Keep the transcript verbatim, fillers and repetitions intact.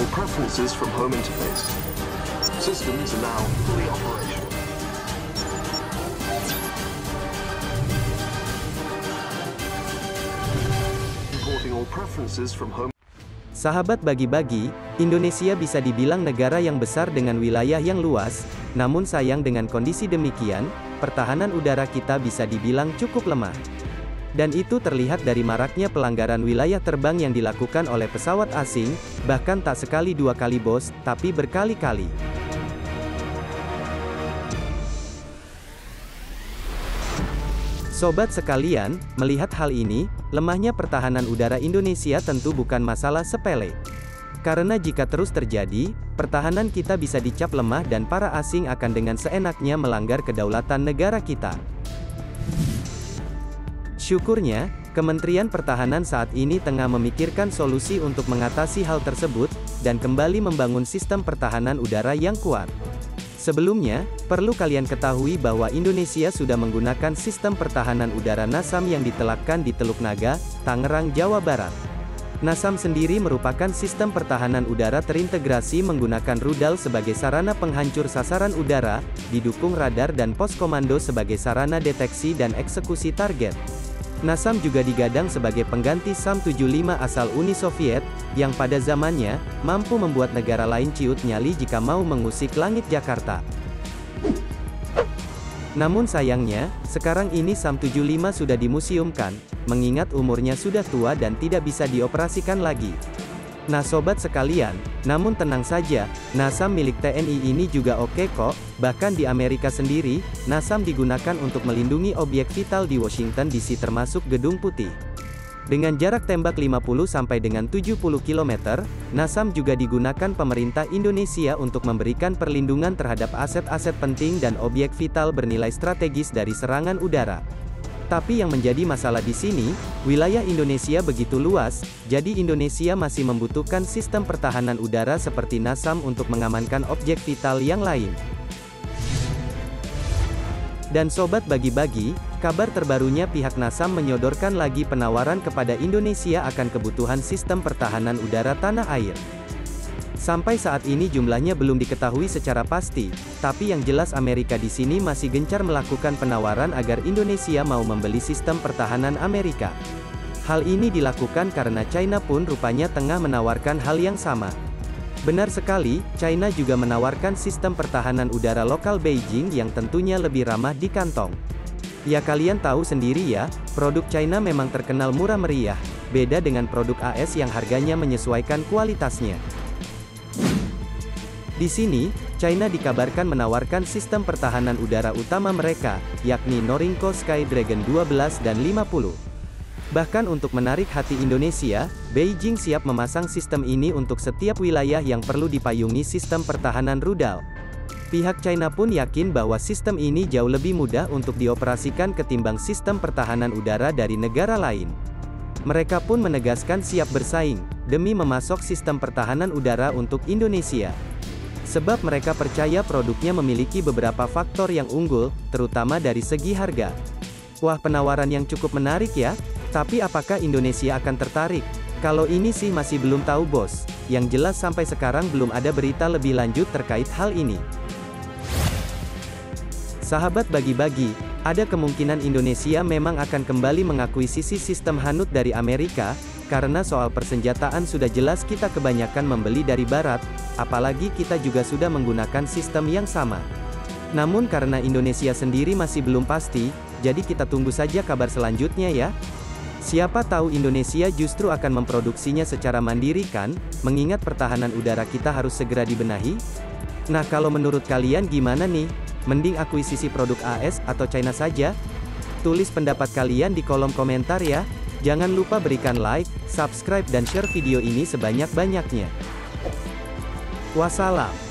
all preferences from home interface. Systems are now fully operational. Importing all preferences from home. Sahabat bagi-bagi, Indonesia bisa dibilang negara yang besar dengan wilayah yang luas, namun sayang dengan kondisi demikian, pertahanan udara kita bisa dibilang cukup lemah. Dan itu terlihat dari maraknya pelanggaran wilayah terbang yang dilakukan oleh pesawat asing, bahkan tak sekali dua kali bos, tapi berkali-kali. Sobat sekalian, melihat hal ini, lemahnya pertahanan udara Indonesia tentu bukan masalah sepele. Karena jika terus terjadi, pertahanan kita bisa dicap lemah dan para asing akan dengan seenaknya melanggar kedaulatan negara kita. Syukurnya, Kementerian Pertahanan saat ini tengah memikirkan solusi untuk mengatasi hal tersebut, dan kembali membangun sistem pertahanan udara yang kuat. Sebelumnya, perlu kalian ketahui bahwa Indonesia sudah menggunakan sistem pertahanan udara NASAM yang ditelakkan di Teluk Naga, Tangerang, Jawa Barat. NASAM sendiri merupakan sistem pertahanan udara terintegrasi menggunakan rudal sebagai sarana penghancur sasaran udara, didukung radar dan pos komando sebagai sarana deteksi dan eksekusi target. NASAM juga digadang sebagai pengganti SAM tujuh puluh lima asal Uni Soviet, yang pada zamannya, mampu membuat negara lain ciut nyali jika mau mengusik langit Jakarta. Namun sayangnya, sekarang ini SAM tujuh puluh lima sudah dimuseumkan, mengingat umurnya sudah tua dan tidak bisa dioperasikan lagi. Nah sobat sekalian, namun tenang saja, NASAM milik T N I ini juga oke kok, bahkan di Amerika sendiri, NASAM digunakan untuk melindungi objek vital di Washington D C termasuk Gedung Putih. Dengan jarak tembak lima puluh sampai dengan tujuh puluh kilometer, NASAM juga digunakan pemerintah Indonesia untuk memberikan perlindungan terhadap aset-aset penting dan objek vital bernilai strategis dari serangan udara. Tapi yang menjadi masalah di sini, wilayah Indonesia begitu luas, jadi Indonesia masih membutuhkan sistem pertahanan udara seperti NASAM untuk mengamankan objek vital yang lain. Dan sobat bagi-bagi, kabar terbarunya pihak NASAM menyodorkan lagi penawaran kepada Indonesia akan kebutuhan sistem pertahanan udara tanah air. Sampai saat ini jumlahnya belum diketahui secara pasti, tapi yang jelas Amerika di sini masih gencar melakukan penawaran agar Indonesia mau membeli sistem pertahanan Amerika. Hal ini dilakukan karena China pun rupanya tengah menawarkan hal yang sama. Benar sekali, China juga menawarkan sistem pertahanan udara lokal Beijing yang tentunya lebih ramah di kantong. Ya kalian tahu sendiri ya, produk China memang terkenal murah meriah, beda dengan produk A S yang harganya menyesuaikan kualitasnya. Di sini, China dikabarkan menawarkan sistem pertahanan udara utama mereka, yakni Norinco Sky Dragon dua belas dan lima puluh. Bahkan untuk menarik hati Indonesia, Beijing siap memasang sistem ini untuk setiap wilayah yang perlu dipayungi sistem pertahanan rudal. Pihak China pun yakin bahwa sistem ini jauh lebih mudah untuk dioperasikan ketimbang sistem pertahanan udara dari negara lain. Mereka pun menegaskan siap bersaing, demi memasok sistem pertahanan udara untuk Indonesia. Sebab mereka percaya produknya memiliki beberapa faktor yang unggul, terutama dari segi harga. Wah penawaran yang cukup menarik ya, tapi apakah Indonesia akan tertarik? Kalau ini sih masih belum tahu bos, yang jelas sampai sekarang belum ada berita lebih lanjut terkait hal ini. Sahabat bagi-bagi, ada kemungkinan Indonesia memang akan kembali mengakuisisi sistem Hanut dari Amerika, karena soal persenjataan sudah jelas kita kebanyakan membeli dari Barat, apalagi kita juga sudah menggunakan sistem yang sama. Namun karena Indonesia sendiri masih belum pasti, jadi kita tunggu saja kabar selanjutnya ya. Siapa tahu Indonesia justru akan memproduksinya secara mandiri kan, mengingat pertahanan udara kita harus segera dibenahi. Nah kalau menurut kalian gimana nih? Mending akuisisi produk A S atau China saja? Tulis pendapat kalian di kolom komentar ya. Jangan lupa berikan like, subscribe dan share video ini sebanyak-banyaknya. Wassalam.